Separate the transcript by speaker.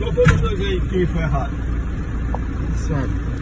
Speaker 1: favor, os dois aí, quem foi errado.
Speaker 2: Certo.